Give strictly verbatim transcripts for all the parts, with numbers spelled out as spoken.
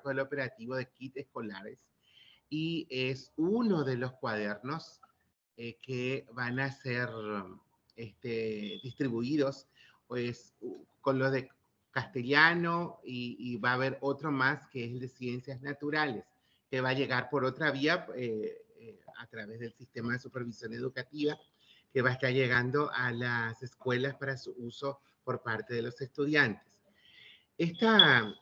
básico del operativo de kits escolares y es uno de los cuadernos eh, que van a ser este, distribuidos pues, con los de castellano y, y va a haber otro más que es el de ciencias naturales, que va a llegar por otra vía eh, eh, a través del sistema de supervisión educativa, que va a estar llegando a las escuelas para su uso por parte de los estudiantes. Esta,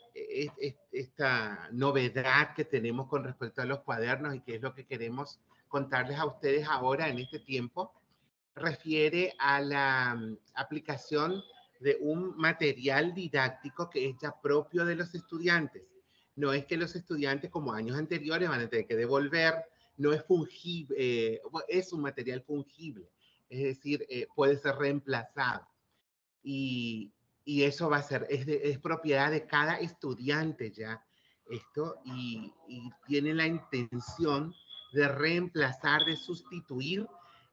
esta novedad que tenemos con respecto a los cuadernos y que es lo que queremos contarles a ustedes ahora en este tiempo, refiere a la aplicación de un material didáctico que es ya propio de los estudiantes. No es que los estudiantes, como años anteriores, van a tener que devolver, no es fungible, eh, es un material fungible, es decir, eh, puede ser reemplazado. Y, y eso va a ser, es, de, es propiedad de cada estudiante ya esto y, y tiene la intención de reemplazar, de sustituir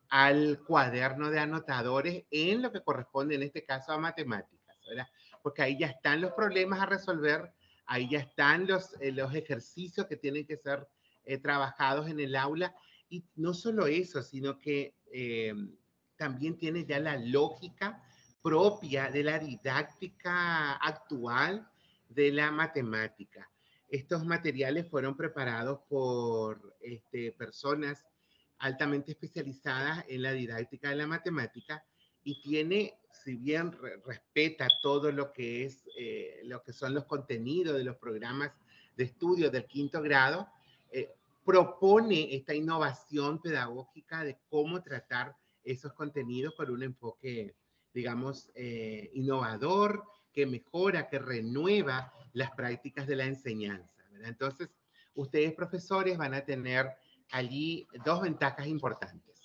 al cuaderno de anotadores en lo que corresponde en este caso a matemáticas, ¿verdad? Porque ahí ya están los problemas a resolver, ahí ya están los, eh, los ejercicios que tienen que ser eh, trabajados en el aula y no solo eso, sino que eh, también tiene ya la lógica propia de la didáctica actual de la matemática. Estos materiales fueron preparados por este, personas altamente especializadas en la didáctica de la matemática y tiene, si bien re respeta todo lo que es, eh, lo que son los contenidos de los programas de estudio del quinto grado, eh, propone esta innovación pedagógica de cómo tratar esos contenidos con un enfoque, digamos, eh, innovador, que mejora, que renueva las prácticas de la enseñanza, ¿verdad? Entonces, ustedes, profesores, van a tener allí dos ventajas importantes.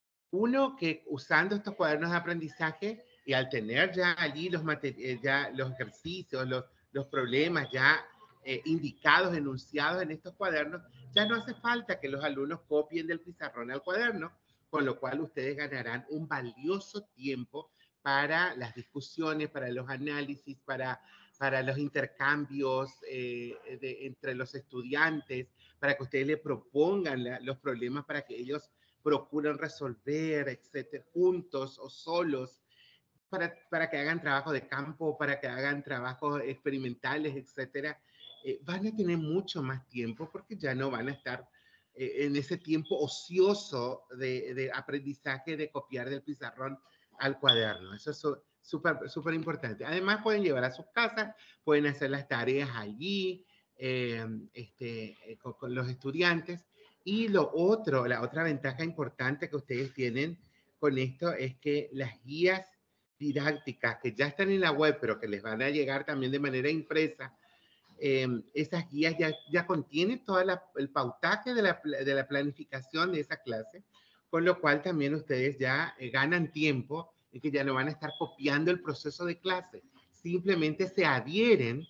Uno, que usando estos cuadernos de aprendizaje y al tener ya allí los, ya los ejercicios, los, los problemas ya eh, indicados, enunciados en estos cuadernos, ya no hace falta que los alumnos copien del pizarrón al cuaderno, con lo cual ustedes ganarán un valioso tiempo para las discusiones, para los análisis, para, para los intercambios eh, de, entre los estudiantes, para que ustedes le propongan la, los problemas para que ellos procuren resolver, etcétera, juntos o solos, para, para que hagan trabajo de campo, para que hagan trabajos experimentales, etcétera. Eh, van a tener mucho más tiempo porque ya no van a estar eh, en ese tiempo ocioso de, de aprendizaje, de copiar del pizarrón al cuaderno. Eso es súper, súper importante. Además, pueden llevar a sus casas, pueden hacer las tareas allí eh, este, eh, con, con los estudiantes. Y lo otro, la otra ventaja importante que ustedes tienen con esto es que las guías didácticas que ya están en la web, pero que les van a llegar también de manera impresa, eh, esas guías ya, ya contienen todo la, el pautaje de la, de la planificación de esa clase, con lo cual también ustedes ya eh, ganan tiempo y que ya no van a estar copiando el proceso de clase, simplemente se adhieren,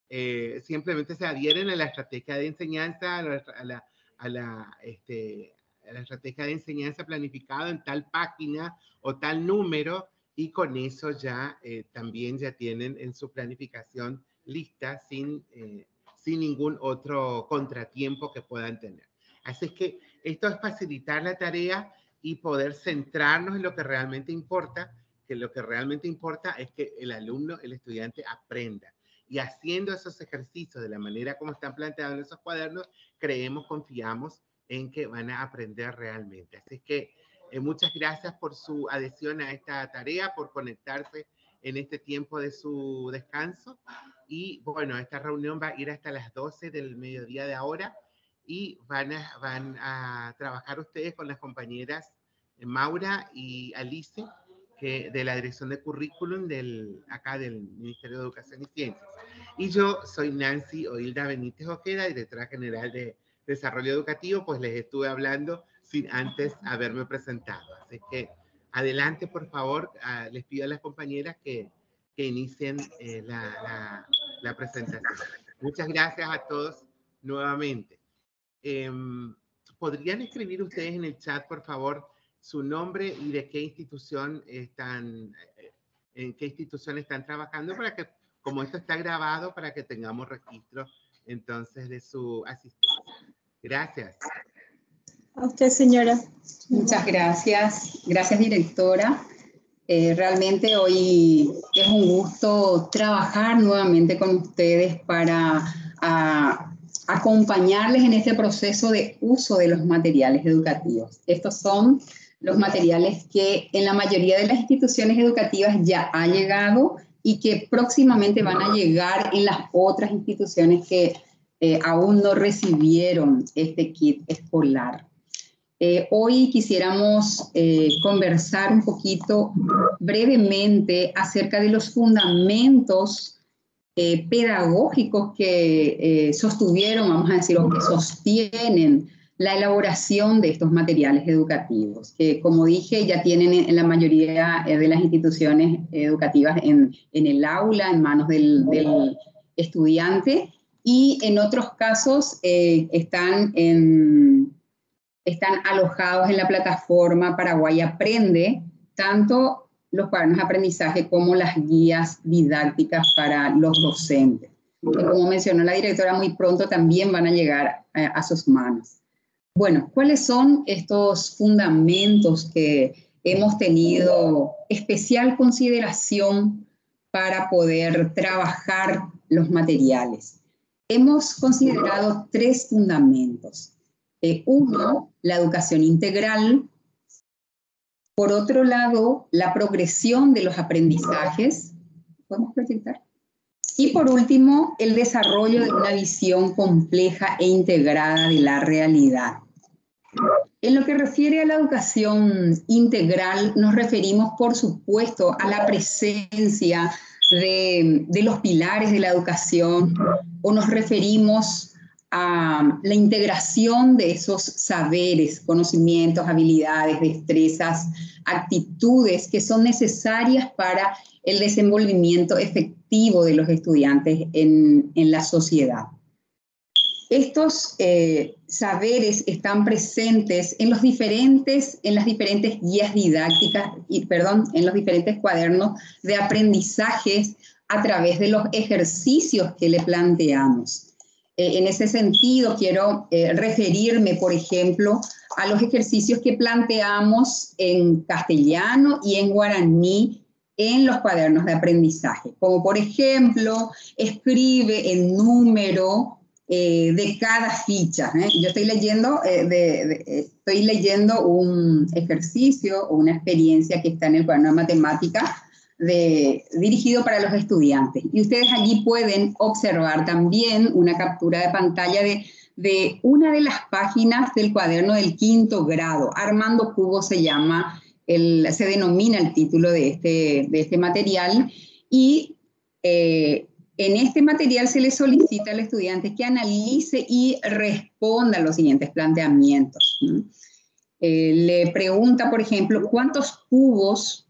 eh, simplemente se adhieren a la estrategia de enseñanza, a la, a la, a la, este, a la estrategia de enseñanza planificada en tal página o tal número, y con eso ya eh, también ya tienen en su planificación lista sin, eh, sin ningún otro contratiempo que puedan tener. Así es que esto es facilitar la tarea y poder centrarnos en lo que realmente importa, que lo que realmente importa es que el alumno, el estudiante aprenda. Y haciendo esos ejercicios de la manera como están planteados en esos cuadernos, creemos, confiamos en que van a aprender realmente. Así es que eh, muchas gracias por su adhesión a esta tarea, por conectarse en este tiempo de su descanso. Y bueno, esta reunión va a ir hasta las doce del mediodía de ahora y van a, van a trabajar ustedes con las compañeras Maura y Alice, que de la Dirección de Currículum del, acá del Ministerio de Educación y Ciencias. Y yo soy Nancy Oilda Benítez Ojeda, directora general de Desarrollo Educativo, pues les estuve hablando sin antes haberme presentado. Así que adelante, por favor, uh, les pido a las compañeras que, que inicien eh, la, la, la presentación. Muchas gracias a todos nuevamente. Eh, ¿Podrían escribir ustedes en el chat, por favor, su nombre y de qué institución están, en qué institución están trabajando para que, como esto está grabado, para que tengamos registro entonces de su asistencia. Gracias. A usted, señora. Muchas gracias. Gracias, directora. Eh, realmente hoy es un gusto trabajar nuevamente con ustedes para a, acompañarles en este proceso de uso de los materiales educativos. Estos son los materiales que en la mayoría de las instituciones educativas ya ha llegado y que próximamente van a llegar en las otras instituciones que eh, aún no recibieron este kit escolar. Eh, hoy quisiéramos eh, conversar un poquito brevemente acerca de los fundamentos eh, pedagógicos que eh, sostuvieron, vamos a decir, o que sostienen la elaboración de estos materiales educativos, que como dije ya tienen en la mayoría de las instituciones educativas en, en el aula, en manos del, del estudiante, y en otros casos eh, están en... están alojados en la plataforma Paraguay Aprende, tanto los cuadernos de aprendizaje como las guías didácticas para los docentes. Que como mencionó la directora, muy pronto también van a llegar a, a sus manos. Bueno, ¿cuáles son estos fundamentos que hemos tenido especial consideración para poder trabajar los materiales? Hemos considerado tres fundamentos. Eh, uno, la educación integral. Por otro lado, la progresión de los aprendizajes. ¿Podemos proyectar? Y por último, el desarrollo de una visión compleja e integrada de la realidad. En lo que refiere a la educación integral, nos referimos, por supuesto, a la presencia de, de los pilares de la educación, o nos referimos a la integración de esos saberes, conocimientos, habilidades, destrezas, actitudes que son necesarias para el desenvolvimiento efectivo de los estudiantes en, en la sociedad. Estos eh, saberes están presentes en los diferentes, en las diferentes guías didácticas, y, perdón, en los diferentes cuadernos de aprendizajes a través de los ejercicios que le planteamos. Eh, en ese sentido, quiero eh, referirme, por ejemplo, a los ejercicios que planteamos en castellano y en guaraní en los cuadernos de aprendizaje. Como, por ejemplo, escribe el número eh, de cada ficha. ¿eh? Yo estoy leyendo, eh, de, de, estoy leyendo un ejercicio o una experiencia que está en el cuaderno de matemática De, dirigido para los estudiantes. Y ustedes allí pueden observar también una captura de pantalla de, de una de las páginas del cuaderno del quinto grado. Armando Cubo se llama, el, se denomina el título de este, de este material. Y eh, en este material se le solicita al estudiante que analice y responda a los siguientes planteamientos. ¿Mm? Eh, le pregunta, por ejemplo, ¿cuántos cubos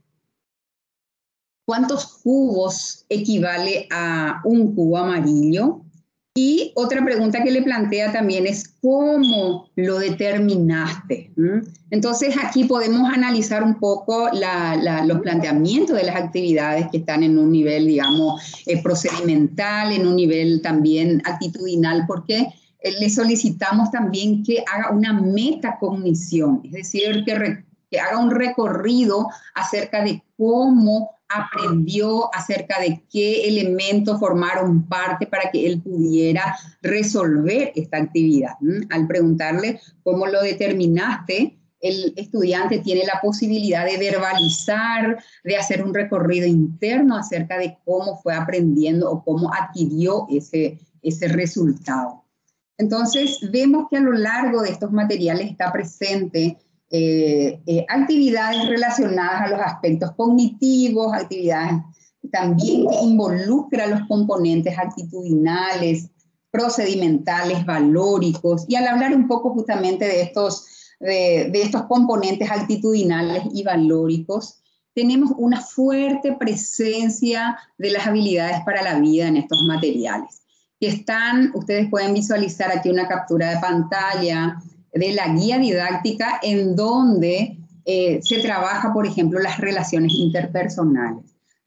¿Cuántos cubos equivale a un cubo amarillo? Y otra pregunta que le plantea también es ¿cómo lo determinaste? ¿Mm? Entonces aquí podemos analizar un poco la, la, los planteamientos de las actividades que están en un nivel, digamos, eh, procedimental, en un nivel también actitudinal, porque eh, le solicitamos también que haga una metacognición, es decir, que, re, que haga un recorrido acerca de cómo aprendió, acerca de qué elementos formaron parte para que él pudiera resolver esta actividad. ¿Mm? Al preguntarle cómo lo determinaste, el estudiante tiene la posibilidad de verbalizar, de hacer un recorrido interno acerca de cómo fue aprendiendo o cómo adquirió ese, ese resultado. Entonces, vemos que a lo largo de estos materiales está presente Eh, eh, actividades relacionadas a los aspectos cognitivos, actividades también que involucran los componentes actitudinales, procedimentales, valóricos, y al hablar un poco justamente de estos, de, de estos componentes actitudinales y valóricos, tenemos una fuerte presencia de las habilidades para la vida en estos materiales, que están, ustedes pueden visualizar aquí una captura de pantalla de la guía didáctica en donde eh, se trabaja, por ejemplo, las relaciones interpersonales.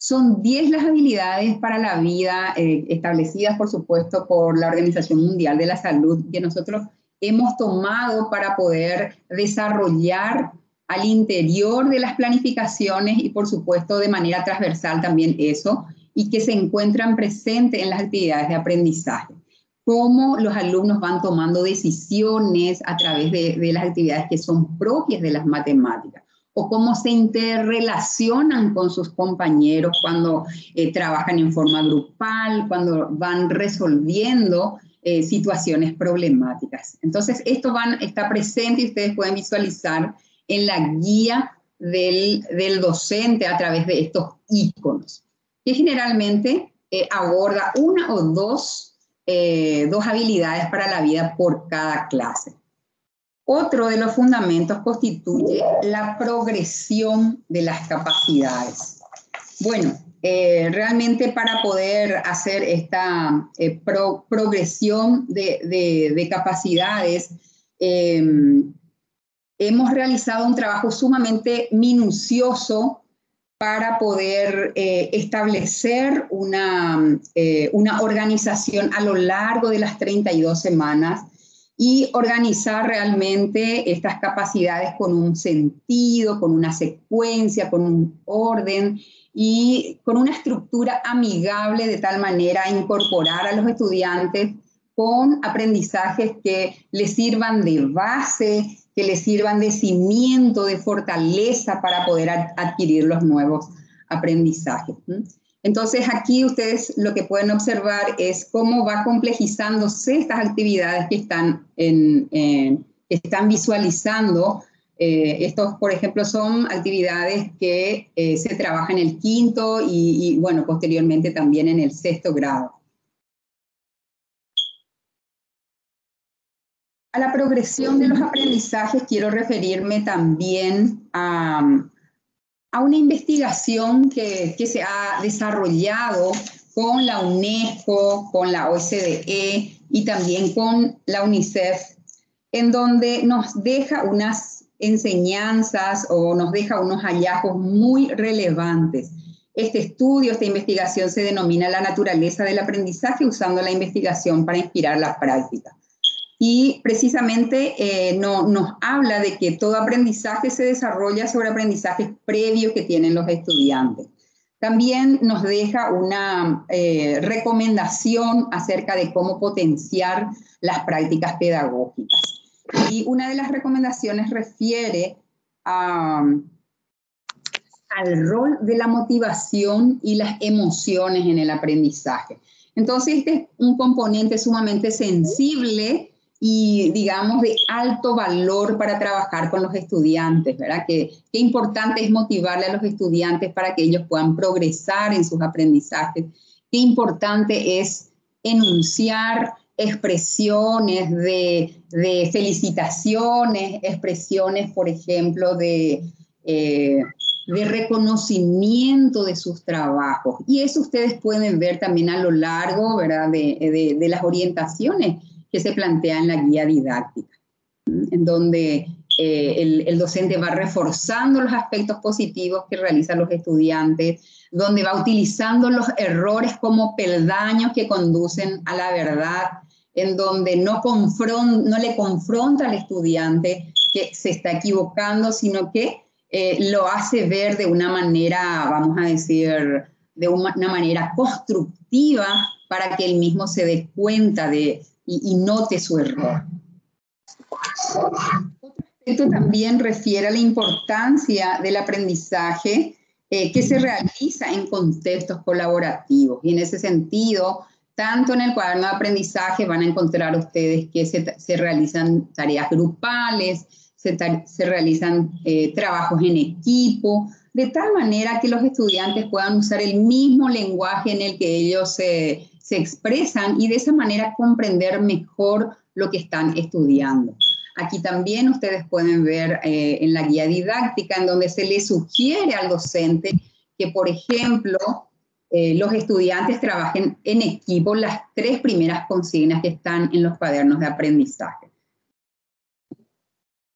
Son diez las habilidades para la vida eh, establecidas, por supuesto, por la Organización Mundial de la Salud, que nosotros hemos tomado para poder desarrollar al interior de las planificaciones y, por supuesto, de manera transversal también eso, y que se encuentran presentes en las actividades de aprendizaje. Cómo los alumnos van tomando decisiones a través de, de las actividades que son propias de las matemáticas, o cómo se interrelacionan con sus compañeros cuando eh, trabajan en forma grupal, cuando van resolviendo eh, situaciones problemáticas. Entonces, esto van, está presente y ustedes pueden visualizar en la guía del, del docente a través de estos íconos, que generalmente eh, aborda una o dos, eh, dos habilidades para la vida por cada clase. Otro de los fundamentos constituye la progresión de las capacidades. Bueno, eh, realmente para poder hacer esta eh, pro, progresión de, de, de capacidades, eh, hemos realizado un trabajo sumamente minucioso para poder eh, establecer una, eh, una organización a lo largo de las treinta y dos semanas y organizar realmente estas capacidades con un sentido, con una secuencia, con un orden y con una estructura amigable, de tal manera a incorporar a los estudiantes con aprendizajes que les sirvan de base, que les sirvan de cimiento, de fortaleza para poder adquirir los nuevos aprendizajes. Entonces, aquí ustedes lo que pueden observar es cómo va complejizándose estas actividades que están, en, en, que están visualizando. Eh, estos, por ejemplo, son actividades que eh, se trabajan en el quinto y, y, bueno, posteriormente también en el sexto grado. A la progresión de los aprendizajes quiero referirme también a, a una investigación que, que se ha desarrollado con la UNESCO, con la O E C D E y también con la UNICEF, en donde nos deja unas enseñanzas o nos deja unos hallazgos muy relevantes. Este estudio, esta investigación se denomina La naturaleza del aprendizaje usando la investigación para inspirar la práctica. Y precisamente eh, no, nos habla de que todo aprendizaje se desarrolla sobre aprendizajes previos que tienen los estudiantes. También nos deja una eh, recomendación acerca de cómo potenciar las prácticas pedagógicas. Y una de las recomendaciones refiere a, al rol de la motivación y las emociones en el aprendizaje. Entonces, este es un componente sumamente sensible y, digamos, de alto valor para trabajar con los estudiantes, ¿verdad? Que, qué importante es motivarle a los estudiantes para que ellos puedan progresar en sus aprendizajes. Qué importante es enunciar expresiones de, de felicitaciones, expresiones, por ejemplo, de, eh, de reconocimiento de sus trabajos. Y eso ustedes pueden ver también a lo largo, ¿verdad? De, de, de las orientaciones que se plantea en la guía didáctica, en donde eh, el, el docente va reforzando los aspectos positivos que realizan los estudiantes, donde va utilizando los errores como peldaños que conducen a la verdad, en donde no, confront, no le confronta al estudiante que se está equivocando, sino que eh, lo hace ver de una manera, vamos a decir, de una, una manera constructiva para que él mismo se dé cuenta de Y, y note su error. Otro aspecto también refiere a la importancia del aprendizaje eh, que se realiza en contextos colaborativos. Y en ese sentido, tanto en el cuaderno de aprendizaje van a encontrar ustedes que se, se realizan tareas grupales, se, se realizan eh, trabajos en equipo, de tal manera que los estudiantes puedan usar el mismo lenguaje en el que ellos se... se expresan y de esa manera comprender mejor lo que están estudiando. Aquí también ustedes pueden ver eh, en la guía didáctica en donde se le sugiere al docente que, por ejemplo, eh, los estudiantes trabajen en equipo las tres primeras consignas que están en los cuadernos de aprendizaje.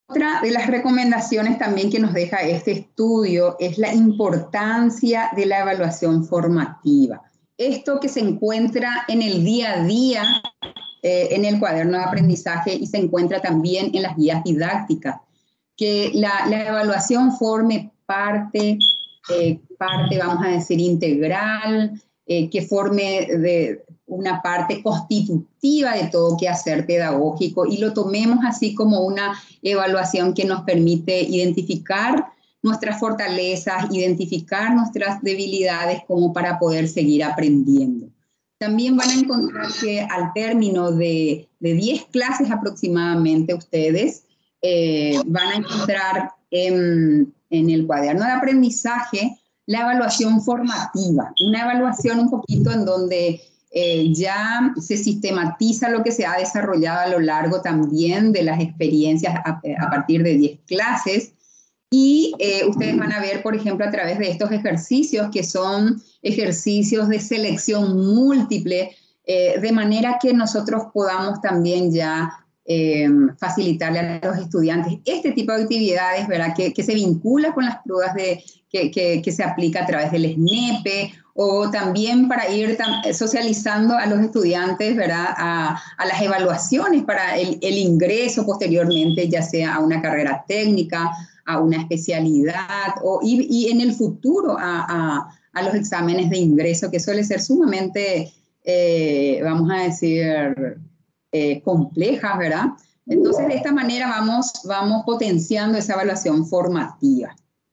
Otra de las recomendaciones también que nos deja este estudio es la importancia de la evaluación formativa. Esto que se encuentra en el día a día, eh, en el cuaderno de aprendizaje y se encuentra también en las guías didácticas. Que la, la evaluación forme parte, eh, parte, vamos a decir, integral, eh, que forme de una parte constitutiva de todo quehacer pedagógico y lo tomemos así como una evaluación que nos permite identificar nuestras fortalezas, identificar nuestras debilidades como para poder seguir aprendiendo. También van a encontrar que al término de, de diez clases aproximadamente ustedes eh, van a encontrar en, en el cuaderno de aprendizaje la evaluación formativa, una evaluación un poquito en donde eh, ya se sistematiza lo que se ha desarrollado a lo largo también de las experiencias a, a partir de diez clases. Y eh, ustedes van a ver, por ejemplo, a través de estos ejercicios, que son ejercicios de selección múltiple, eh, de manera que nosotros podamos también ya eh, facilitarle a los estudiantes este tipo de actividades, ¿verdad? Que, que se vincula con las pruebas de, que, que, que se aplica a través del SNEPE, o también para ir socializando a los estudiantes, ¿verdad? A, a las evaluaciones para el, el ingreso posteriormente, ya sea a una carrera técnica, a una especialidad, o, y, y en el futuro a, a, a los exámenes de ingreso, que suele ser sumamente, eh, vamos a decir, eh, complejas, ¿verdad? Entonces, de esta manera vamos, vamos potenciando esa evaluación formativa.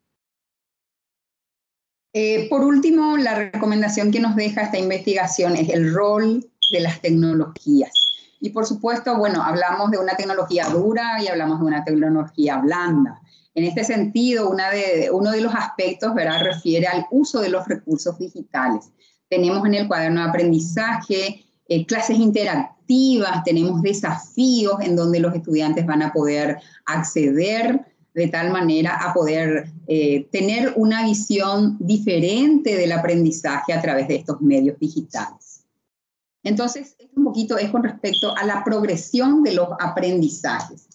Eh, por último, la recomendación que nos deja esta investigación es el rol de las tecnologías. Y por supuesto, bueno, hablamos de una tecnología dura y hablamos de una tecnología blanda. En este sentido, una de, uno de los aspectos, ¿verdad?, refiere al uso de los recursos digitales. Tenemos en el cuaderno de aprendizaje eh, clases interactivas, tenemos desafíos en donde los estudiantes van a poder acceder de tal manera a poder eh, tener una visión diferente del aprendizaje a través de estos medios digitales. Entonces, un poquito es con respecto a la progresión de los aprendizajes.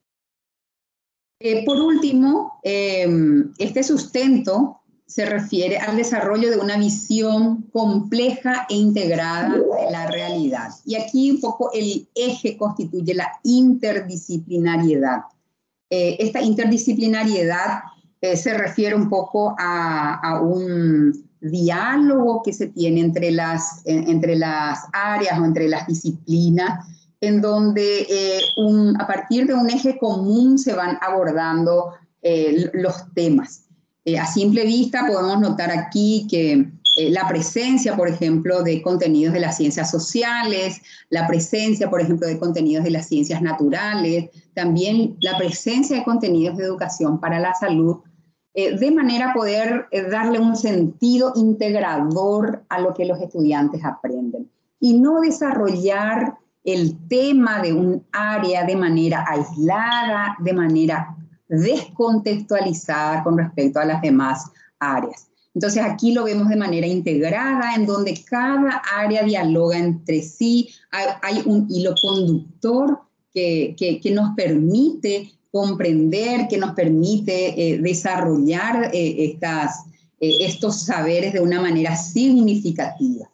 Eh, por último, eh, este sustento se refiere al desarrollo de una visión compleja e integrada de la realidad. Y aquí un poco el eje constituye la interdisciplinariedad. Eh, esta interdisciplinariedad eh, se refiere un poco a, a un diálogo que se tiene entre las, en, entre las áreas o entre las disciplinas, en donde eh, un, a partir de un eje común se van abordando eh, los temas. Eh, a simple vista podemos notar aquí que eh, la presencia, por ejemplo, de contenidos de las ciencias sociales, la presencia, por ejemplo, de contenidos de las ciencias naturales, también la presencia de contenidos de educación para la salud, eh, de manera a poder eh, darle un sentido integrador a lo que los estudiantes aprenden y no desarrollar el tema de un área de manera aislada, de manera descontextualizada con respecto a las demás áreas. Entonces aquí lo vemos de manera integrada, en donde cada área dialoga entre sí, hay, hay un hilo conductor que, que, que nos permite comprender, que nos permite eh, desarrollar eh, estas, eh, estos saberes de una manera significativa.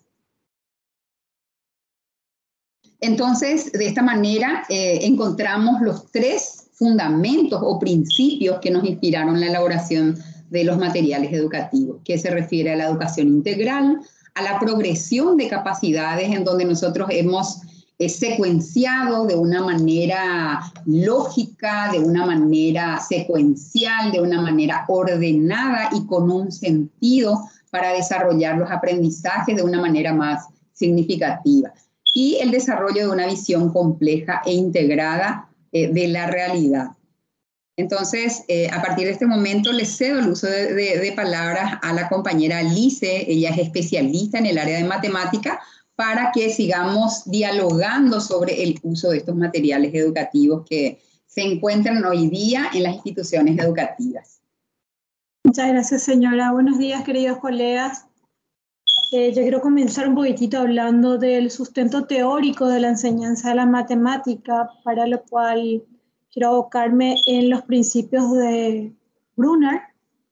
Entonces, de esta manera eh, encontramos los tres fundamentos o principios que nos inspiraron la elaboración de los materiales educativos, que se refiere a la educación integral, a la progresión de capacidades, en donde nosotros hemos eh, secuenciado de una manera lógica, de una manera secuencial, de una manera ordenada y con un sentido para desarrollar los aprendizajes de una manera más significativa. Y el desarrollo de una visión compleja e integrada eh, de la realidad. Entonces, eh, a partir de este momento, les cedo el uso de, de, de palabras a la compañera Lice. Ella es especialista en el área de matemática, para que sigamos dialogando sobre el uso de estos materiales educativos que se encuentran hoy día en las instituciones educativas. Muchas gracias, señora. Buenos días, queridos colegas. Eh, yo quiero comenzar un poquitito hablando del sustento teórico de la enseñanza de la matemática, para lo cual quiero abocarme en los principios de Brunner,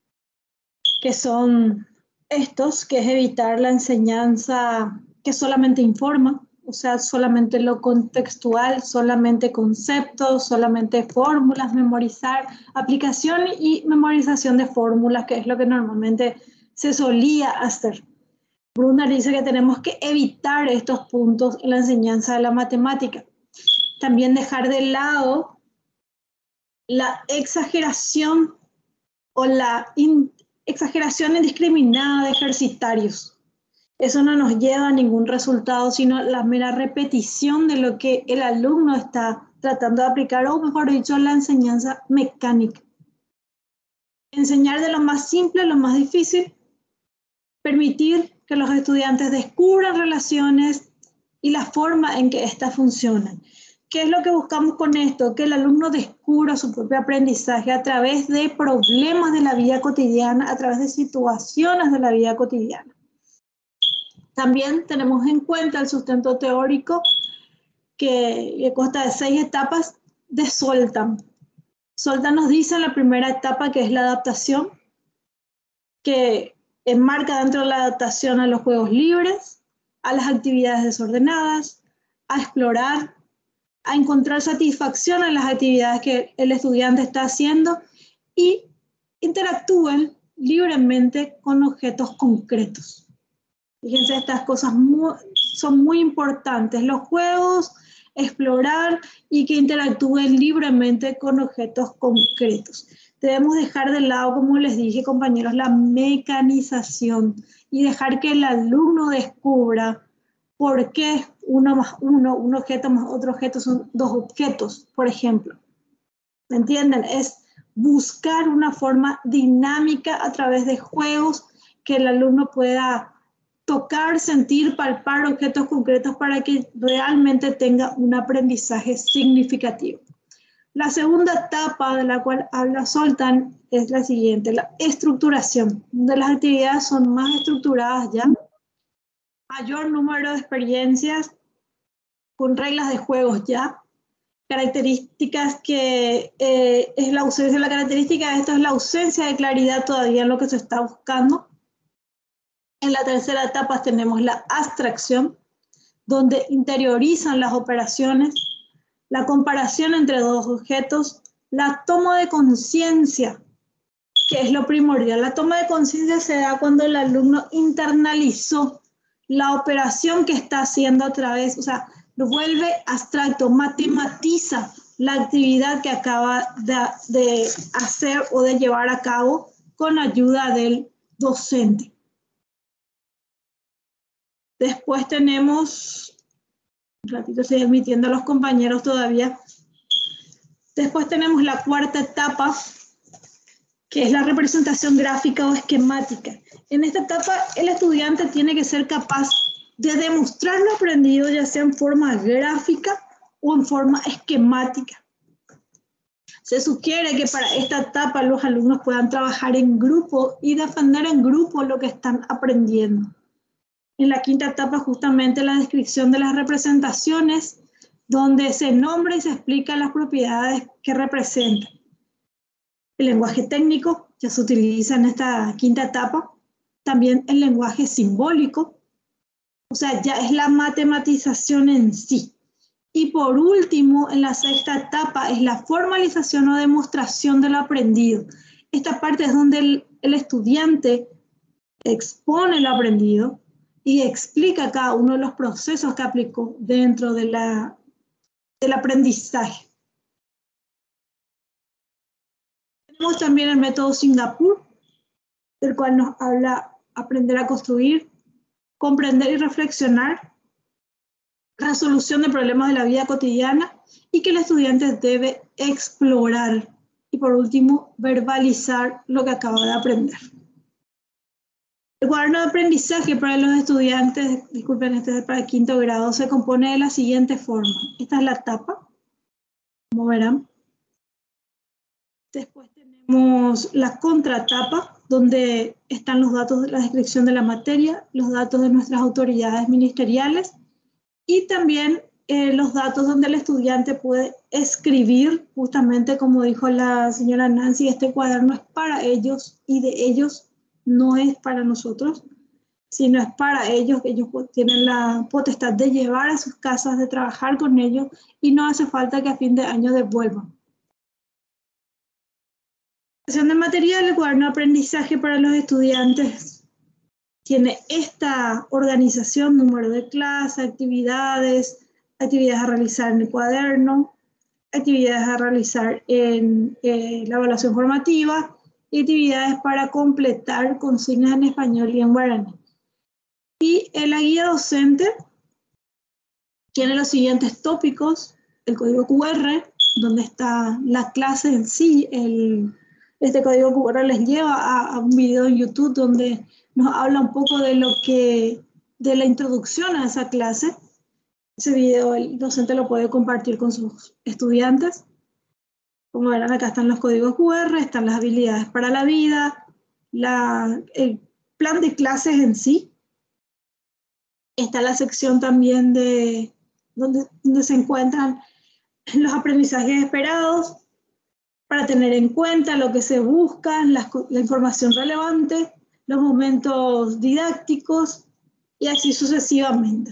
que son estos, que es evitar la enseñanza que solamente informa, o sea, solamente lo contextual, solamente conceptos, solamente fórmulas, memorizar, aplicación y memorización de fórmulas, que es lo que normalmente se solía hacer. Brunner dice que tenemos que evitar estos puntos en la enseñanza de la matemática. También dejar de lado la exageración o la in- exageración indiscriminada de ejercitarios. Eso no nos lleva a ningún resultado, sino la mera repetición de lo que el alumno está tratando de aplicar, o mejor dicho, la enseñanza mecánica. Enseñar de lo más simple a lo más difícil, permitir que los estudiantes descubran relaciones y la forma en que éstas funcionan. ¿Qué es lo que buscamos con esto? Que el alumno descubra su propio aprendizaje a través de problemas de la vida cotidiana, a través de situaciones de la vida cotidiana. También tenemos en cuenta el sustento teórico que, que consta de seis etapas de Zoltán. Zoltán nos dice en la primera etapa que es la adaptación, que enmarca dentro de la adaptación a los juegos libres, a las actividades desordenadas, a explorar, a encontrar satisfacción en las actividades que el estudiante está haciendo y interactúen libremente con objetos concretos. Fíjense, estas cosas muy, son muy importantes. Los juegos, explorar y que interactúen libremente con objetos concretos. Debemos dejar de lado, como les dije, compañeros, la mecanización y dejar que el alumno descubra por qué uno más uno, un objeto más otro objeto son dos objetos, por ejemplo. ¿Me entienden? Es buscar una forma dinámica a través de juegos que el alumno pueda tocar, sentir, palpar objetos concretos para que realmente tenga un aprendizaje significativo. La segunda etapa de la cual habla Zoltán es la siguiente, la estructuración, donde las actividades son más estructuradas ya, mayor número de experiencias con reglas de juegos ya, características que eh, es la ausencia, la característica de esto es la ausencia de claridad todavía en lo que se está buscando. En la tercera etapa tenemos la abstracción, donde interiorizan las operaciones, la comparación entre dos objetos, la toma de conciencia, que es lo primordial. La toma de conciencia se da cuando el alumno internalizó la operación que está haciendo a través, o sea, lo vuelve abstracto, matematiza la actividad que acaba de, de hacer o de llevar a cabo con ayuda del docente. Después tenemos, un ratito estoy admitiendo a los compañeros todavía. Después tenemos la cuarta etapa, que es la representación gráfica o esquemática. En esta etapa, el estudiante tiene que ser capaz de demostrar lo aprendido, ya sea en forma gráfica o en forma esquemática. Se sugiere que para esta etapa los alumnos puedan trabajar en grupo y defender en grupo lo que están aprendiendo. En la quinta etapa, justamente la descripción de las representaciones, donde se nombra y se explica las propiedades que representan. El lenguaje técnico ya se utiliza en esta quinta etapa. También el lenguaje simbólico, o sea, ya es la matematización en sí. Y por último, en la sexta etapa, es la formalización o demostración de lo aprendido. Esta parte es donde el, el estudiante expone lo aprendido y explica cada uno de los procesos que aplicó dentro de la, del aprendizaje. Tenemos también el método Singapur, del cual nos habla aprender a construir, comprender y reflexionar, resolución de problemas de la vida cotidiana y que el estudiante debe explorar y por último verbalizar lo que acaba de aprender. El cuaderno de aprendizaje para los estudiantes, disculpen, este es para el quinto grado, se compone de la siguiente forma. Esta es la etapa, como verán. Después tenemos la contraetapa, donde están los datos de la descripción de la materia, los datos de nuestras autoridades ministeriales y también eh, los datos donde el estudiante puede escribir, justamente como dijo la señora Nancy, este cuaderno es para ellos y de ellos, no es para nosotros, sino es para ellos, que ellos tienen la potestad de llevar a sus casas, de trabajar con ellos, y no hace falta que a fin de año devuelvan. La de material, el cuaderno de aprendizaje para los estudiantes tiene esta organización, número de clase, actividades, actividades a realizar en el cuaderno, actividades a realizar en eh, la evaluación formativa y actividades para completar consignas en español y en guaraní. Y en la guía docente tiene los siguientes tópicos: el código cu erre, donde está la clase en sí. El, este código cu erre les lleva a, a un video en YouTube donde nos habla un poco de lo que, de la introducción a esa clase. Ese video el docente lo puede compartir con sus estudiantes. Como verán, acá están los códigos cu erre, están las habilidades para la vida, la, el plan de clases en sí. Está la sección también de donde, donde se encuentran los aprendizajes esperados, para tener en cuenta lo que se busca, la, la información relevante, los momentos didácticos y así sucesivamente.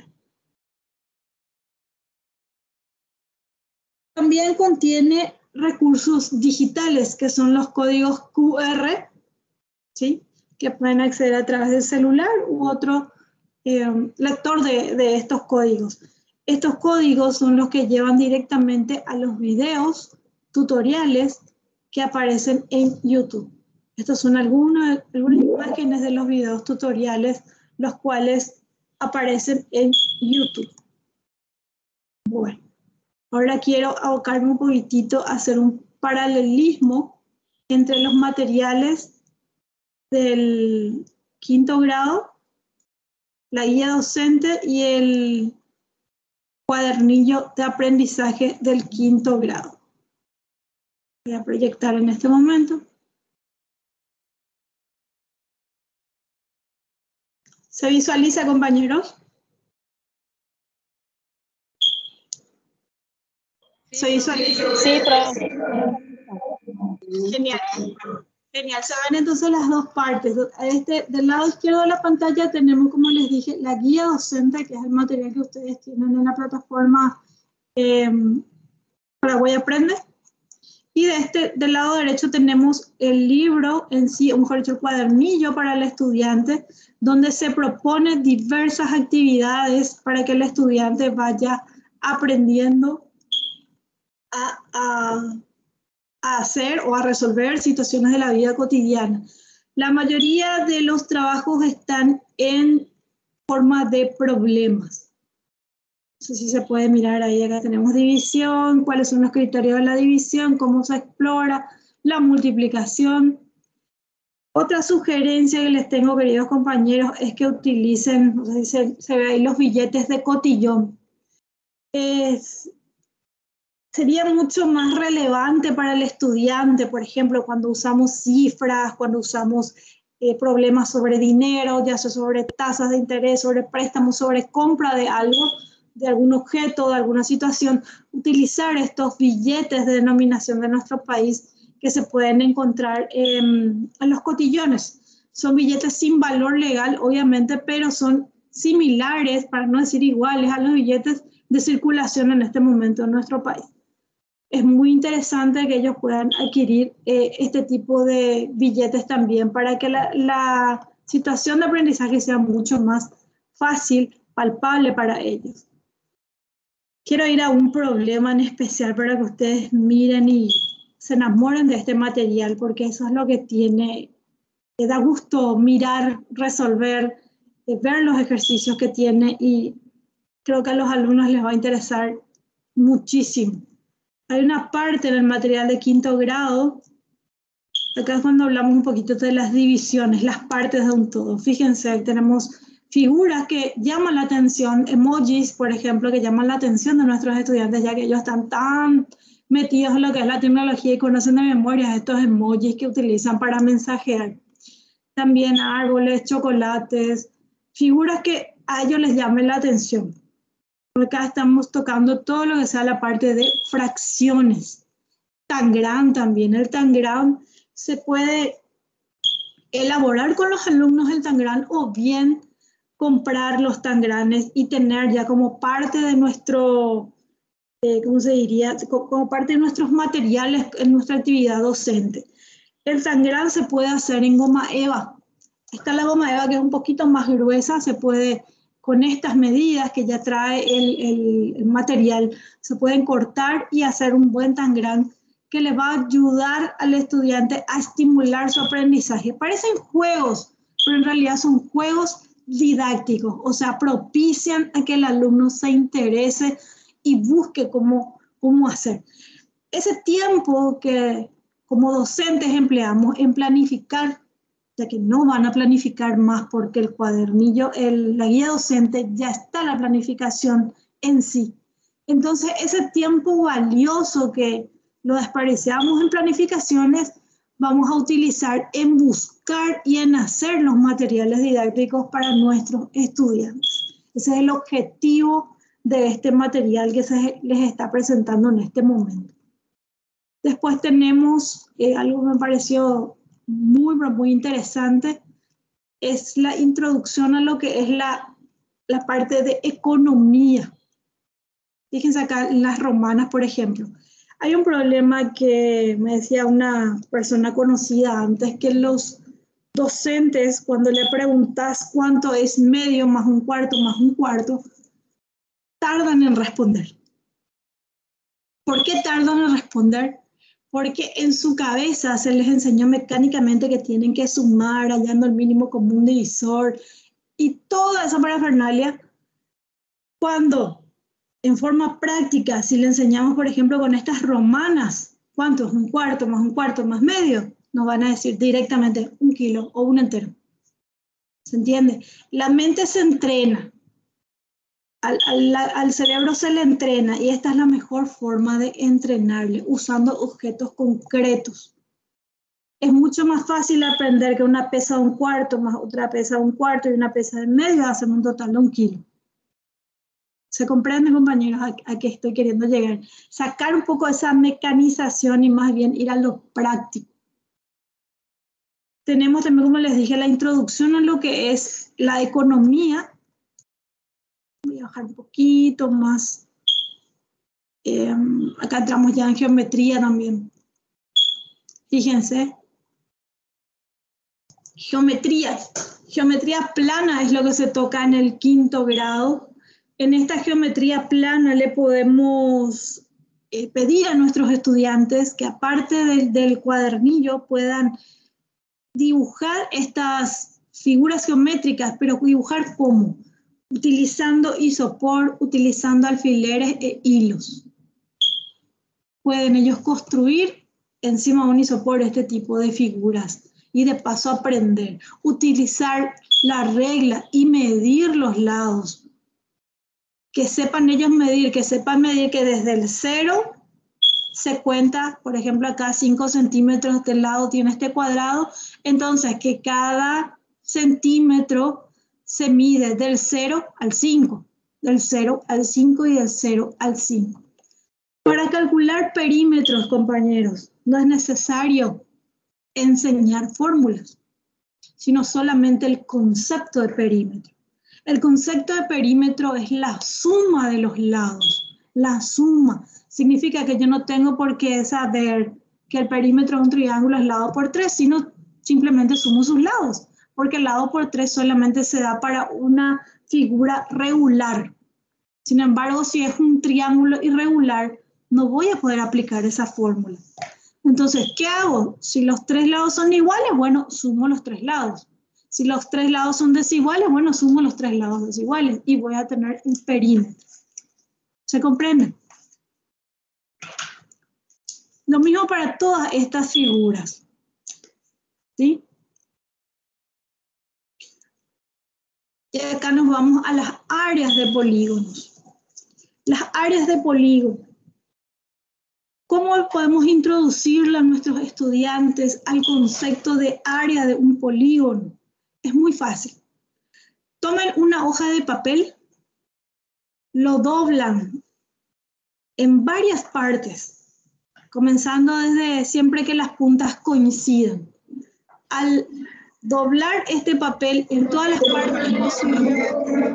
También contiene recursos digitales, que son los códigos cu erre, ¿sí?, que pueden acceder a través del celular u otro eh, lector de, de estos códigos. Estos códigos son los que llevan directamente a los videos tutoriales que aparecen en YouTube. Estas son algunas, algunas imágenes de los videos tutoriales, los cuales aparecen en YouTube. Bueno, ahora quiero abocarme un poquitito a hacer un paralelismo entre los materiales del quinto grado, la guía docente y el cuadernillo de aprendizaje del quinto grado. Voy a proyectar en este momento. ¿Se visualiza, compañeros? ¿Se visualiza? Sí, profe. Genial. Genial. Se ven entonces las dos partes. Este, del lado izquierdo de la pantalla tenemos, como les dije, la guía docente, que es el material que ustedes tienen en la plataforma eh, Paraguay Aprende. Y de este, del lado derecho tenemos el libro en sí, o mejor dicho, el cuadernillo para el estudiante, donde se propone diversas actividades para que el estudiante vaya aprendiendo a, a, a hacer o a resolver situaciones de la vida cotidiana. La mayoría de los trabajos están en forma de problemas. No sé si se puede mirar ahí, acá tenemos división, cuáles son los criterios de la división, cómo se explora, la multiplicación. Otra sugerencia que les tengo, queridos compañeros, es que utilicen, no sé si se, se ve ahí, los billetes de cotillón. Es, sería mucho más relevante para el estudiante, por ejemplo, cuando usamos cifras, cuando usamos eh, problemas sobre dinero, ya sea sobre tasas de interés, sobre préstamos, sobre compra de algo, de algún objeto, de alguna situación, utilizar estos billetes de denominación de nuestro país que se pueden encontrar en, en los cotillones. Son billetes sin valor legal, obviamente, pero son similares, para no decir iguales, a los billetes de circulación en este momento en nuestro país. Es muy interesante que ellos puedan adquirir eh, este tipo de billetes también para que la, la situación de aprendizaje sea mucho más fácil, palpable para ellos. Quiero ir a un problema en especial para que ustedes miren y se enamoren de este material, porque eso es lo que tiene, que da gusto mirar, resolver, eh, ver los ejercicios que tiene, y creo que a los alumnos les va a interesar muchísimo. Hay una parte en el material de quinto grado, acá es cuando hablamos un poquito de las divisiones, las partes de un todo. Fíjense, tenemos figuras que llaman la atención, emojis, por ejemplo, que llaman la atención de nuestros estudiantes, ya que ellos están tan metidos en lo que es la tecnología y conocen de memoria estos emojis que utilizan para mensajear. También árboles, chocolates, figuras que a ellos les llamen la atención. Acá estamos tocando todo lo que sea la parte de fracciones. Tangram también. El Tangram se puede elaborar con los alumnos el Tangram o bien comprar los Tangrames y tener ya como parte de nuestro, eh, ¿cómo se diría? Como parte de nuestros materiales en nuestra actividad docente. El Tangram se puede hacer en goma eva. Está la goma eva que es un poquito más gruesa, se puede, con estas medidas que ya trae el, el, el material, se pueden cortar y hacer un buen Tangram que le va a ayudar al estudiante a estimular su aprendizaje. Parecen juegos, pero en realidad son juegos didácticos, o sea, propician a que el alumno se interese y busque cómo, cómo hacer. Ese tiempo que como docentes empleamos en planificar, ya que no van a planificar más porque el cuadernillo, el, la guía docente ya está la planificación en sí. Entonces, ese tiempo valioso que lo desperdiciamos en planificaciones, vamos a utilizar en buscar y en hacer los materiales didácticos para nuestros estudiantes. Ese es el objetivo de este material que se les está presentando en este momento. Después tenemos eh, algo que me pareció muy, muy interesante, es la introducción a lo que es la, la parte de economía. Fíjense acá en las romanas, por ejemplo. Hay un problema que me decía una persona conocida antes, que los docentes, cuando le preguntas cuánto es medio más un cuarto más un cuarto, tardan en responder. ¿Por qué tardan en responder? Porque en su cabeza se les enseñó mecánicamente que tienen que sumar, hallando el mínimo común divisor y toda esa parafernalia, cuando en forma práctica, si le enseñamos, por ejemplo, con estas romanas, ¿cuánto es un cuarto más un cuarto más medio? Nos van a decir directamente un kilo o un entero. ¿Se entiende? La mente se entrena. Al, al, al cerebro se le entrena y esta es la mejor forma de entrenarle, usando objetos concretos. Es mucho más fácil aprender que una pesa de un cuarto más otra pesa de un cuarto y una pesa de medio hacen un total de un kilo. ¿Se comprende, compañeros, a, a qué estoy queriendo llegar? Sacar un poco esa mecanización y más bien ir a lo práctico. Tenemos también, como les dije, la introducción a lo que es la economía. Voy a bajar un poquito más. Eh, acá entramos ya en geometría también. Fíjense. Geometría. Geometría plana es lo que se toca en el quinto grado. En esta geometría plana le podemos eh, pedir a nuestros estudiantes que aparte del, del cuadernillo puedan dibujar estas figuras geométricas, pero dibujar ¿cómo? Utilizando isopor, utilizando alfileres e hilos. Pueden ellos construir encima de un isopor este tipo de figuras y de paso aprender. Utilizar la regla y medir los lados. Que sepan ellos medir, que sepan medir que desde el cero se cuenta, por ejemplo, acá cinco centímetros del lado tiene este cuadrado, entonces que cada centímetro se mide del cero al cinco, del cero al cinco y del cero al cinco. Para calcular perímetros, compañeros, no es necesario enseñar fórmulas, sino solamente el concepto de perímetro. El concepto de perímetro es la suma de los lados, la suma. Significa que yo no tengo por qué saber que el perímetro de un triángulo es lado por tres, sino simplemente sumo sus lados, porque el lado por tres solamente se da para una figura regular. Sin embargo, si es un triángulo irregular, no voy a poder aplicar esa fórmula. Entonces, ¿qué hago? Si los tres lados son iguales, bueno, sumo los tres lados. Si los tres lados son desiguales, bueno, sumo los tres lados desiguales y voy a tener un perímetro. ¿Se comprende? Lo mismo para todas estas figuras. ¿Sí? Y acá nos vamos a las áreas de polígonos. Las áreas de polígono. ¿Cómo podemos introducirle a nuestros estudiantes al concepto de área de un polígono? Es muy fácil. Tomen una hoja de papel, lo doblan en varias partes, comenzando desde siempre que las puntas coincidan. Al doblar este papel en todas las partes posibles,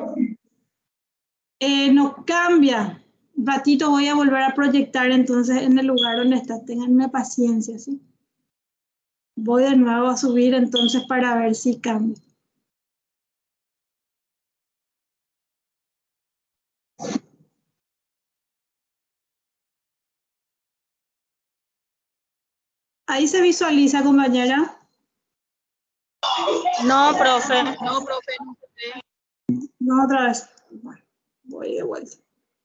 eh, no cambia. Un ratito voy a volver a proyectar entonces en el lugar donde está. Ténganme paciencia, ¿sí? Voy de nuevo a subir entonces para ver si cambia. Ahí se visualiza, compañera. No, profe. No, profe. No, otra vez. Bueno, voy de vuelta.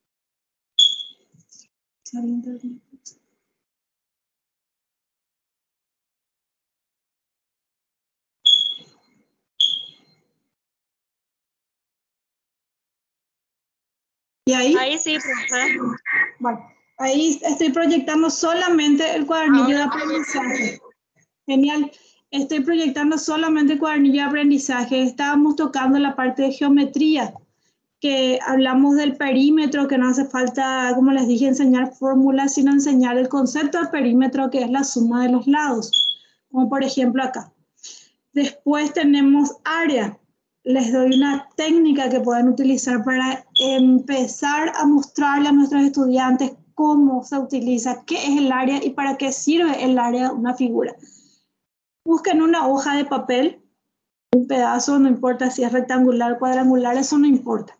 ¿Y ahí? Ahí sí, profe. Bueno, ahí estoy proyectando solamente el cuadernillo de aprendizaje. Genial. Estoy proyectando solamente el cuadernillo de aprendizaje. Estábamos tocando la parte de geometría, que hablamos del perímetro, que no hace falta, como les dije, enseñar fórmulas, sino enseñar el concepto del perímetro, que es la suma de los lados, como por ejemplo acá. Después tenemos área. Les doy una técnica que pueden utilizar para empezar a mostrarle a nuestros estudiantes cómo se utiliza, qué es el área y para qué sirve el área de una figura. Busquen una hoja de papel, un pedazo, no importa si es rectangular, cuadrangular, eso no importa.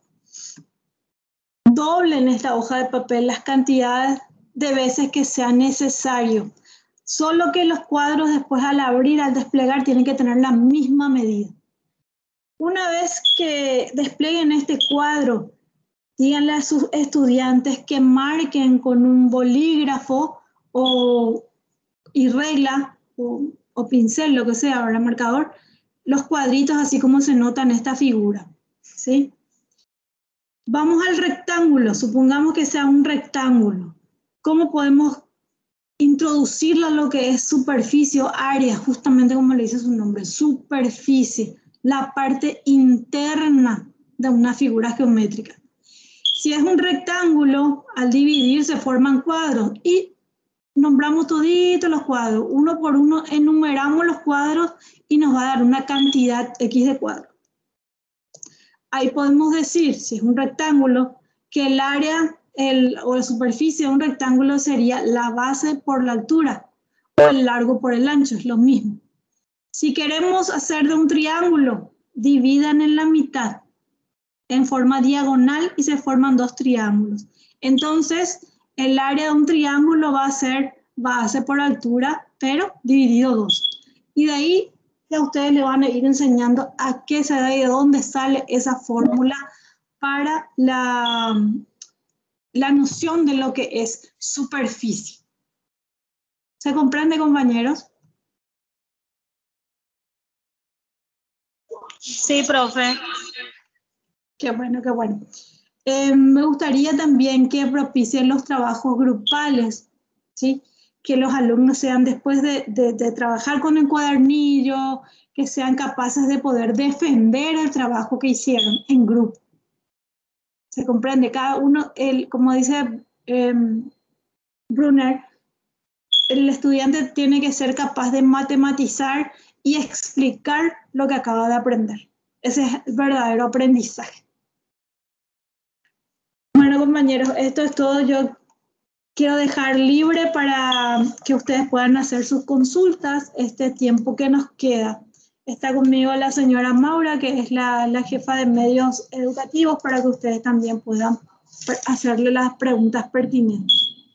Doblen esta hoja de papel las cantidades de veces que sea necesario. Solo que los cuadros después al abrir, al desplegar, tienen que tener la misma medida. Una vez que desplieguen este cuadro, díganle a sus estudiantes que marquen con un bolígrafo o, y regla o, o pincel, lo que sea, ahora marcador, los cuadritos así como se nota en esta figura, ¿sí? Vamos al rectángulo, supongamos que sea un rectángulo. ¿Cómo podemos introducirlo a lo que es superficie o área? Justamente como le dice su nombre, superficie, la parte interna de una figura geométrica. Si es un rectángulo, al dividir se forman cuadros y nombramos toditos los cuadros. Uno por uno enumeramos los cuadros y nos va a dar una cantidad X de cuadros. Ahí podemos decir, si es un rectángulo, que el área el, o la superficie de un rectángulo sería la base por la altura o el largo por el ancho, es lo mismo. Si queremos hacer de un triángulo, dividan en la mitad en forma diagonal y se forman dos triángulos. Entonces, el área de un triángulo va a ser base por altura, pero dividido dos. Y de ahí ya ustedes le van a ir enseñando a qué se da y de dónde sale esa fórmula para la, la noción de lo que es superficie. ¿Se comprende, compañeros? Sí, profe. Qué bueno, qué bueno. Eh, me gustaría también que propicien los trabajos grupales, ¿sí? Que los alumnos sean, después de, de, de trabajar con el cuadernillo, que sean capaces de poder defender el trabajo que hicieron en grupo. ¿Se comprende? Cada uno, el, como dice eh, Brunner, el estudiante tiene que ser capaz de matematizar y explicar lo que acaba de aprender. Ese es el verdadero aprendizaje. Bueno, compañeros, esto es todo. Yo quiero dejar libre para que ustedes puedan hacer sus consultas este tiempo que nos queda. Está conmigo la señora Maura, que es la, la jefa de medios educativos, para que ustedes también puedan hacerle las preguntas pertinentes.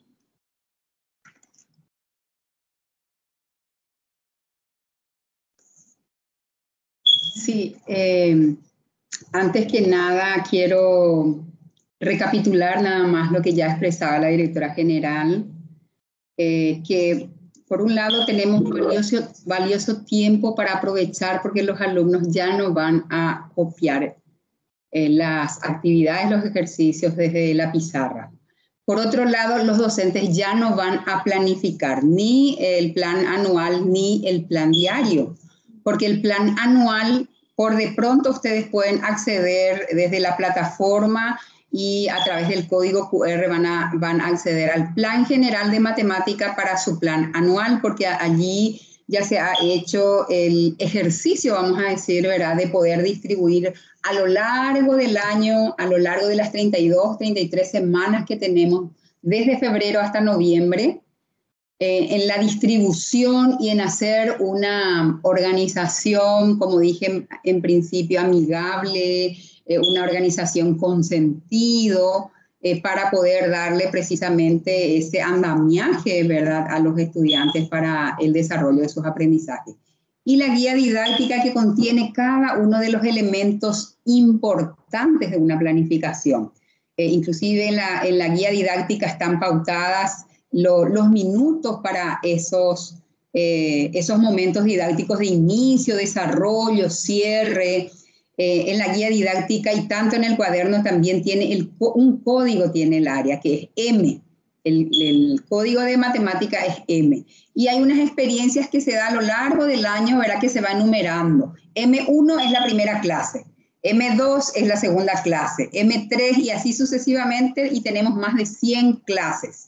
Sí, eh, antes que nada quiero recapitular nada más lo que ya expresaba la directora general, eh, que por un lado tenemos valioso, valioso tiempo para aprovechar porque los alumnos ya no van a copiar eh, las actividades, los ejercicios desde la pizarra. Por otro lado, los docentes ya no van a planificar ni el plan anual ni el plan diario, porque el plan anual, por de pronto ustedes pueden acceder desde la plataforma y a través del código cu erre van a, van a acceder al Plan General de Matemática para su plan anual, porque allí ya se ha hecho el ejercicio, vamos a decir, ¿verdad?, de poder distribuir a lo largo del año, a lo largo de las treinta y dos, treinta y tres semanas que tenemos desde febrero hasta noviembre, eh, en la distribución y en hacer una organización, como dije en, en principio, amigable, eh, una organización con sentido, eh, para poder darle precisamente ese andamiaje, ¿verdad?, a los estudiantes para el desarrollo de sus aprendizajes. Y la guía didáctica que contiene cada uno de los elementos importantes de una planificación. Eh, inclusive en la, en la guía didáctica están pautadas lo, los minutos para esos, eh, esos momentos didácticos de inicio, desarrollo, cierre. Eh, en la guía didáctica y tanto en el cuaderno también tiene el, un código, tiene el área que es M. El, el código de matemática es M. Y hay unas experiencias que se da a lo largo del año, ¿verdad?, que se va enumerando. eme uno es la primera clase, eme dos es la segunda clase, eme tres y así sucesivamente, y tenemos más de cien clases.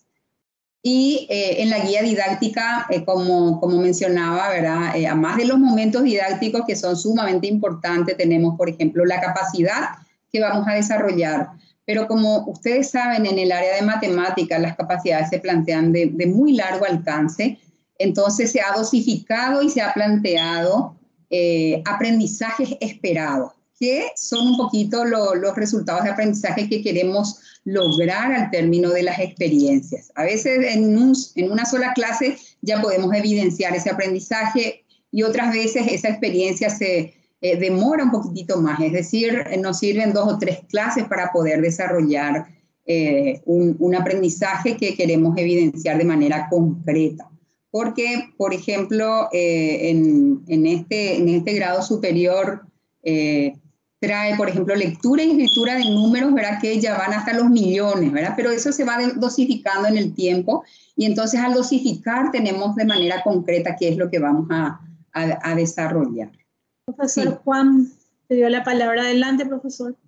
Y eh, en la guía didáctica, eh, como, como mencionaba, ¿verdad?, eh, además de los momentos didácticos que son sumamente importantes, tenemos, por ejemplo, la capacidad que vamos a desarrollar. Pero como ustedes saben, en el área de matemáticas las capacidades se plantean de, de muy largo alcance, entonces se ha dosificado y se ha planteado eh, aprendizajes esperados, que son un poquito lo, los resultados de aprendizaje que queremos lograr al término de las experiencias. A veces en, un, en una sola clase ya podemos evidenciar ese aprendizaje y otras veces esa experiencia se eh, demora un poquitito más, es decir, nos sirven dos o tres clases para poder desarrollar eh, un, un aprendizaje que queremos evidenciar de manera concreta. Porque, por ejemplo, eh, en, en, este, en este grado superior, eh, trae, por ejemplo, lectura y escritura de números, ¿verdad?, que ya van hasta los millones, ¿verdad? Pero eso se va dosificando en el tiempo y entonces al dosificar tenemos de manera concreta qué es lo que vamos a, a, a desarrollar. Profesor Sí. Juan, te dio la palabra. Adelante, profesor.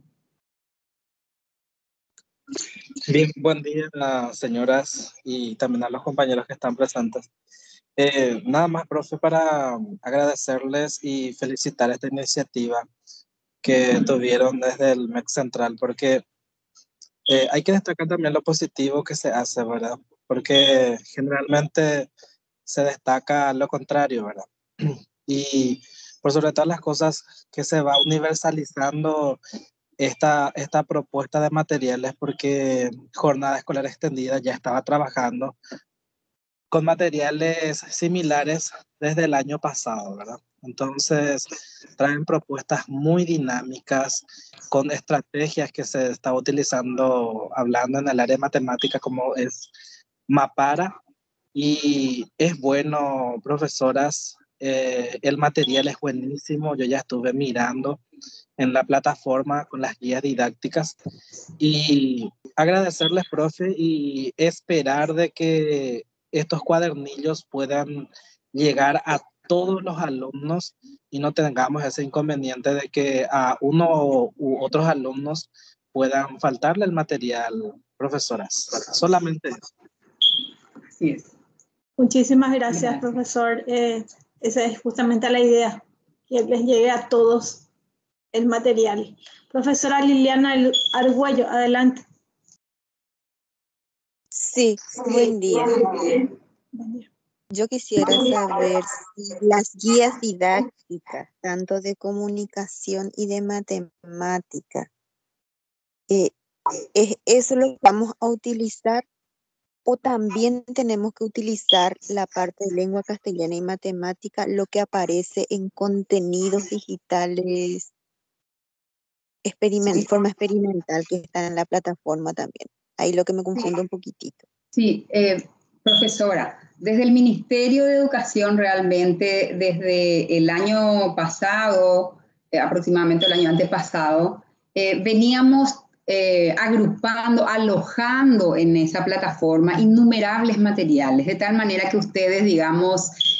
Bien, buen día, señoras, y también a los compañeros que están presentes. Eh, nada más, profe, para agradecerles y felicitar esta iniciativa que tuvieron desde el M E C Central, porque eh, hay que destacar también lo positivo que se hace, ¿verdad? Porque generalmente se destaca lo contrario, ¿verdad? Y por sobre todas las cosas que se va universalizando esta, esta propuesta de materiales, porque Jornada Escolar Extendida ya estaba trabajando con materiales similares desde el año pasado, ¿verdad? Entonces, traen propuestas muy dinámicas, con estrategias que se está utilizando, hablando en el área de matemática, como es Mapara, y es bueno, profesoras, eh, el material es buenísimo, yo ya estuve mirando en la plataforma con las guías didácticas, y agradecerles, profe, y esperar de que estos cuadernillos puedan llegar a todos los alumnos y no tengamos ese inconveniente de que a uno u otros alumnos puedan faltarle el material, profesoras. Solamente eso. Así es. Muchísimas gracias, Gracias. profesor. Eh, esa es justamente la idea, que les llegue a todos el material. Profesora Liliana Argüello, adelante. Sí, buen día. Yo quisiera saber si las guías didácticas, tanto de comunicación y de matemática, eh, ¿es eso lo que vamos a utilizar o también tenemos que utilizar la parte de lengua castellana y matemática, lo que aparece en contenidos digitales experiment, forma experimental que están en la plataforma también? Ahí lo que me confunde un poquitito. Sí, eh, profesora, desde el Ministerio de Educación realmente, desde el año pasado, eh, aproximadamente el año antepasado, eh, veníamos eh, agrupando, alojando en esa plataforma innumerables materiales, de tal manera que ustedes, digamos,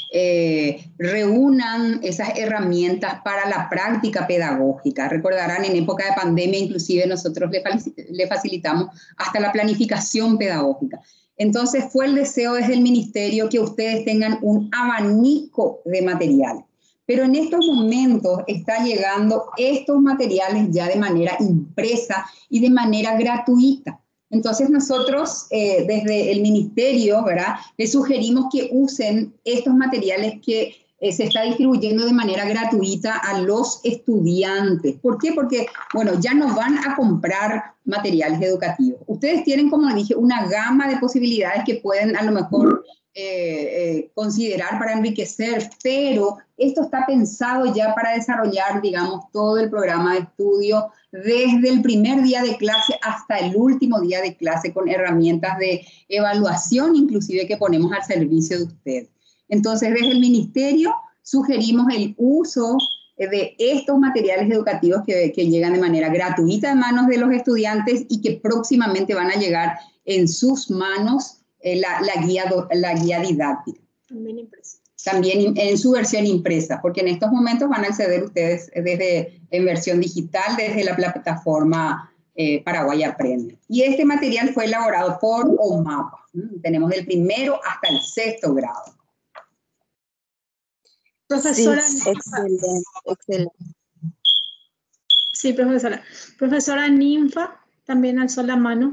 eh, reúnan esas herramientas para la práctica pedagógica. Recordarán, en época de pandemia inclusive nosotros le, le facilitamos hasta la planificación pedagógica. Entonces fue el deseo desde el ministerio que ustedes tengan un abanico de materiales. Pero en estos momentos está llegando estos materiales ya de manera impresa y de manera gratuita. Entonces nosotros eh, desde el ministerio, ¿verdad?, les sugerimos que usen estos materiales que eh, se está distribuyendo de manera gratuita a los estudiantes. ¿Por qué? Porque, bueno, ya no van a comprar materiales educativos. Ustedes tienen, como dije, una gama de posibilidades que pueden a lo mejor eh, eh, considerar para enriquecer, pero esto está pensado ya para desarrollar, digamos, todo el programa de estudio desde el primer día de clase hasta el último día de clase, con herramientas de evaluación inclusive que ponemos al servicio de ustedes. Entonces, desde el ministerio sugerimos el uso de estos materiales educativos que, que llegan de manera gratuita a manos de los estudiantes y que próximamente van a llegar en sus manos eh, la, la, guía, la guía didáctica. También impresa. También en su versión impresa, porque en estos momentos van a acceder ustedes desde, en versión digital desde la plataforma eh, Paraguay Aprende. Y este material fue elaborado por OMAPA. ¿Mm? Tenemos del primero hasta el sexto grado. Profesora. Sí, excelente, excelente. Sí, profesora. Profesora Ninfa también alzó la mano.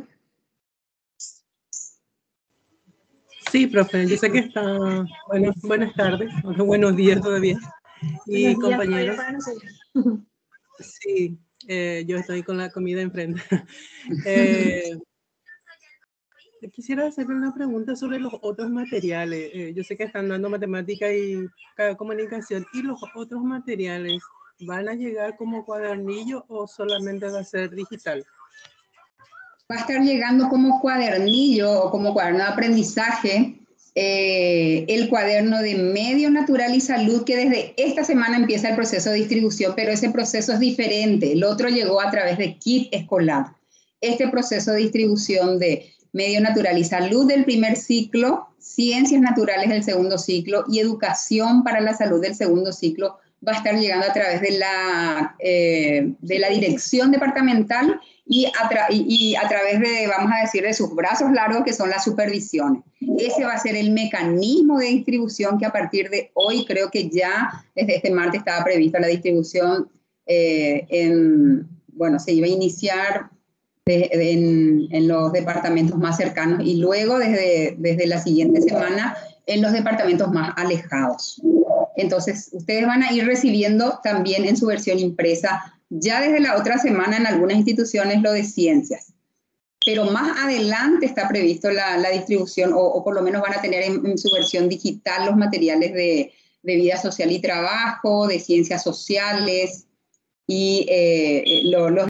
Sí, profe, yo sé que está, bueno, buenas tardes, buenos días todavía. Y buenos compañeros, días, para sí, eh, yo estoy con la comida enfrente. eh, quisiera hacerle una pregunta sobre los otros materiales. Eh, yo sé que están dando matemática y comunicación, y los otros materiales, ¿van a llegar como cuadernillo o solamente va a ser digital? Va a estar llegando como cuadernillo o como cuaderno de aprendizaje eh, el cuaderno de Medio Natural y Salud, que desde esta semana empieza el proceso de distribución, pero ese proceso es diferente. El otro llegó a través de kit escolar. Este proceso de distribución de Medio Natural y Salud del primer ciclo, Ciencias Naturales del segundo ciclo y Educación para la Salud del segundo ciclo va a estar llegando a través de la, eh, de la dirección departamental y a, tra y, y a través de, vamos a decir, de sus brazos largos, que son las supervisiones. Ese va a ser el mecanismo de distribución que a partir de hoy, creo que ya desde este martes estaba prevista la distribución, eh, en, bueno, se iba a iniciar de, de, en, en los departamentos más cercanos y luego desde, desde la siguiente semana en los departamentos más alejados. Entonces, ustedes van a ir recibiendo también en su versión impresa, ya desde la otra semana en algunas instituciones, lo de ciencias. Pero más adelante está previsto la, la distribución, o, o por lo menos van a tener en, en su versión digital los materiales de, de vida social y trabajo, de ciencias sociales y eh, los... los